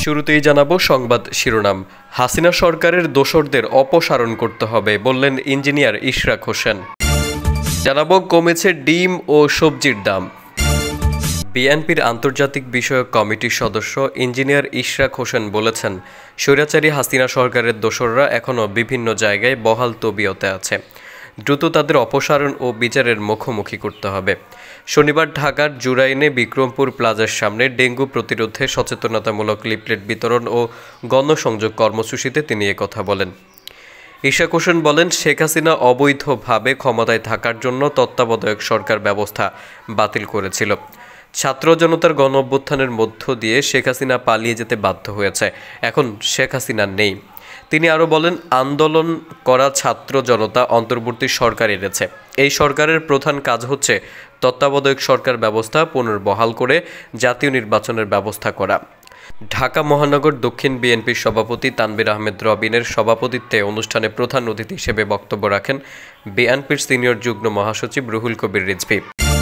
শুরুতেই জানাবো সংবাদ শিরোনাম। হাসিনা সরকারের দোসরদের অপসারণ করতে হবে বললেন ইঞ্জিনিয়ার ইশরাক হোসেন। জানাবো কমেছে ডিম ও সবজির দাম। বিএনপির আন্তর্জাতিক বিষয়ক কমিটির সদস্য ইঞ্জিনিয়ার ইশরাক হোসেন বলেছেন, স্বৈরাচারী হাসিনা সরকারের দোসররা এখনও বিভিন্ন জায়গায় বহাল তবিয়তে আছে। দ্রুত তাদের অপসারণ ও বিচারের মুখোমুখি করতে হবে। শনিবার ঢাকার জুরাইনে বিক্রমপুর প্লাজার সামনে ডেঙ্গু প্রতিরোধে সচেতনতামূলক লিফলেট বিতরণ ও গণসংযোগ কর্মসূচিতে তিনি একথা বলেন। ইশরাক হোসেন বলেন, শেখ হাসিনা অবৈধভাবে ক্ষমতায় থাকার জন্য তত্ত্বাবধায়ক সরকার ব্যবস্থা বাতিল করেছিল। ছাত্র জনতার গণ অভ্যুত্থানের মধ্য দিয়ে শেখ হাসিনা পালিয়ে যেতে বাধ্য হয়েছে। এখন শেখ হাসিনা নেই। তিনি আরও বলেন, আন্দোলন করা ছাত্র জনতা অন্তর্বর্তী সরকার এনেছে। এই সরকারের প্রধান কাজ হচ্ছে তত্ত্বাবধায়ক সরকার ব্যবস্থা পুনর্বহাল করে জাতীয় নির্বাচনের ব্যবস্থা করা। ঢাকা মহানগর দক্ষিণ বিএনপির সভাপতি তানভীর আহমেদ রবিনের সভাপতিত্বে অনুষ্ঠানে প্রধান অতিথি হিসেবে বক্তব্য রাখেন বিএনপির সিনিয়র যুগ্ম মহাসচিব রুহুল কবির রিজভী।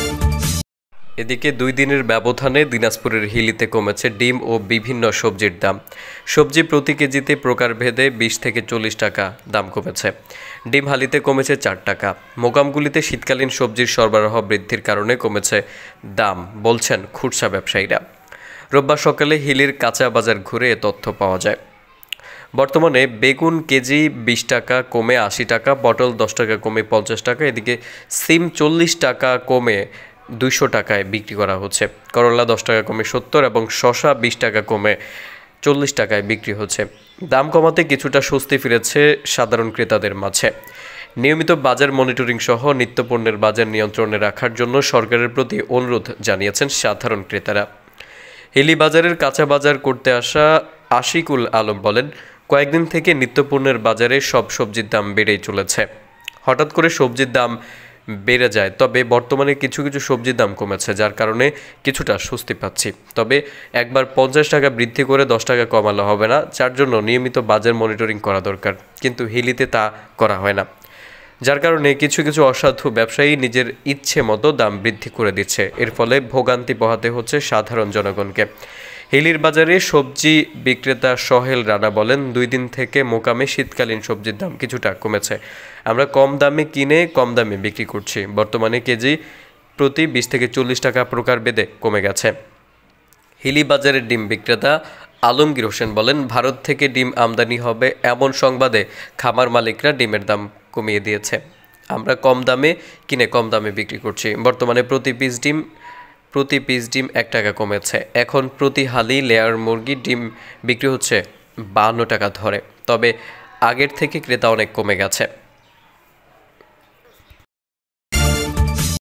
এদিকে 2 দিনের ব্যবধানে দিনাজপুরের হিলিতে কমেছে ডিম ও বিভিন্ন সবজির দাম। সবজি প্রতি কেজিতে প্রকারভেদে 20 থেকে 40 টাকা দাম কমেছে। ডিম হালিতে কমেছে 4 টাকা। মোকামগুলিতে শীতকালীন সবজির সরবরাহ বৃদ্ধির কারণে কমেছে দাম বলছেন খুচরা ব্যবসায়ীরা। রোববার সকালে হিলির কাঁচা বাজার ঘুরে এ তথ্য পাওয়া যায়। বর্তমানে বেগুন কেজি 20 টাকা কমে 80 টাকা, পটল 10 টাকা কমে 50 টাকা, এদিকে সিম 40 টাকা কমে 200 টাকায় বিক্রি করা হচ্ছে। করলা 10 টাকা কমে 70 এবং শসা 20 টাকা কমে 40 টাকায় বিক্রি হচ্ছে। দাম কমাতে কিছুটা স্বস্তি ফিরেছে সাধারণ ক্রেতাদের মাঝে। নিয়মিত বাজার মনিটরিং সহ নিত্যপণ্যের বাজার নিয়ন্ত্রণে রাখার জন্য সরকারের প্রতি অনুরোধ জানিয়েছেন সাধারণ ক্রেতারা। হিলি বাজারের কাঁচা বাজার করতে আসা আশিকুল আলম বলেন, কয়েকদিন থেকে নিত্যপণ্যের বাজারে সব সবজির দাম বেড়েই চলেছে। হঠাৎ করে সবজির দাম বেড়ে যায়, তবে বর্তমানে কিছু সবজির দাম কমেছে, যার কারণে কিছুটা স্বস্তি পাচ্ছি। তবে একবার 50 টাকা বৃদ্ধি করে 10 টাকা কমালে হবে না, যার জন্য নিয়মিত বাজার মনিটরিং করা দরকার। কিন্তু হিলিতে তা করা হয় না, যার কারণে কিছু অসাধু ব্যবসায়ী নিজের ইচ্ছে মতো দাম বৃদ্ধি করে দিচ্ছে। এর ফলে ভোগান্তি পোহাতে হচ্ছে সাধারণ জনগণকে। হিলির বাজারে সবজি বিক্রেতা সোহেল রানা বলেন, 2 দিন থেকে মোকামে শীতকালীন সবজির দাম কিছুটা কমেছে। আমরা কম দামে কিনে কম দামে বিক্রি করছি। বর্তমানে কেজি প্রতি 20 থেকে 40 টাকা প্রকারভেদে কমে গেছে। হিলি বাজারের ডিম বিক্রেতা আলমগীর হোসেন বলেন, ভারত থেকে ডিম আমদানি হবে এমন সংবাদে খামার মালিকরা ডিমের দাম কমিয়ে দিয়েছে। আমরা কম দামে কিনে কম দামে বিক্রি করছি। বর্তমানে প্রতি পিস ডিম 1 টাকা কমেছে। এখন প্রতি হালি লেয়ার মুরগি ডিম বিক্রি হচ্ছে 52 টাকা ধরে। তবে আগের থেকে ক্রেতা অনেক কমে গেছে।